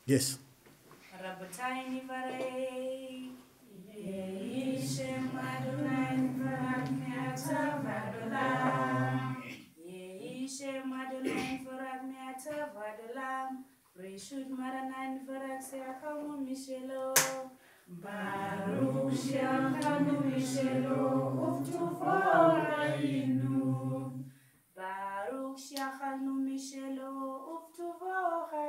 Yes. Rabotai Varei, Yeishem Adonai Varak Meata Vadolam, Yeishem Adonai Varak Meata Vadolam, Reshut Maranan Varak Seakamu Mishelo, Baruch Sheakamu Mishelo, Uftuvorainu, Baruch Sheachanu Mishelo, Uftuvorainu.